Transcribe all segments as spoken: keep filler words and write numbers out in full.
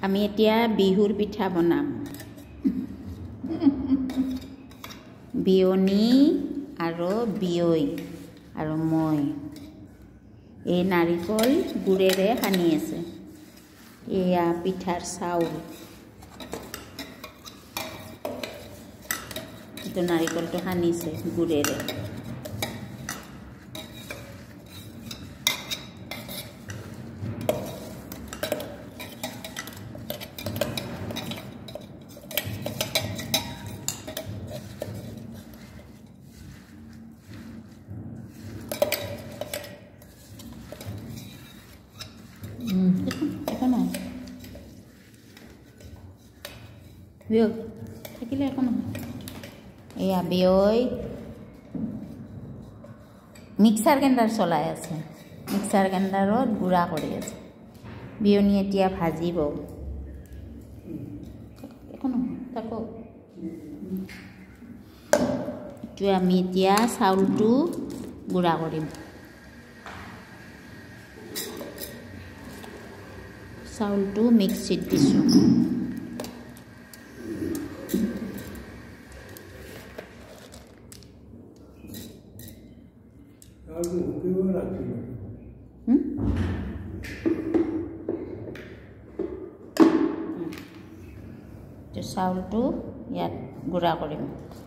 আমি এতিয়া বিহুৰ পিঠা বনাম বিয়নি আৰু বিয়ৈ আৰু মই এই নাৰিকল গুড়েৰে সানি আছে এয়া পিঠাৰ চাউল এইটো নাৰিকলটো সানিছে গুড়েৰে বিয়ৈ থাকিলে একো নহয় এয়া বিয়ৈ মিক্সাৰ গ্ৰাইণ্ডাৰ চলাই আছে মিক্সাৰ গ্ৰাইণ্ডাৰত গুড়া কৰি আছে বিয়নি এতিয়া ভাজিব একো নহয় থাকক এইটো আমি এতিয়া চাউলটো গুড়া কৰিম চাউলটো মিক্সিত দিছোঁ চাউলটো ইয়াত গুড়া কৰিম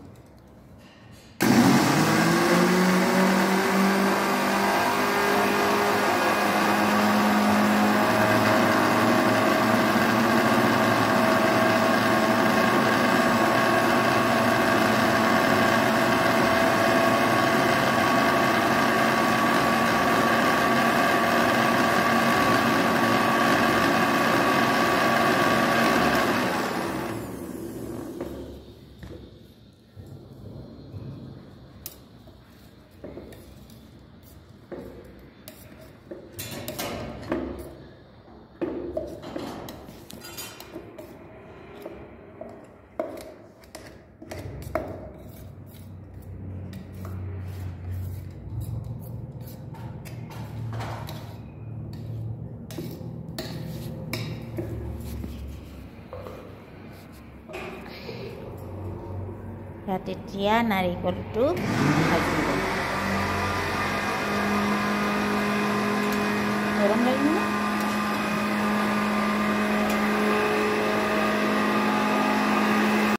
ইয়াত এতিয়া নাৰিকলটো ভাজিব গৰম লাগিব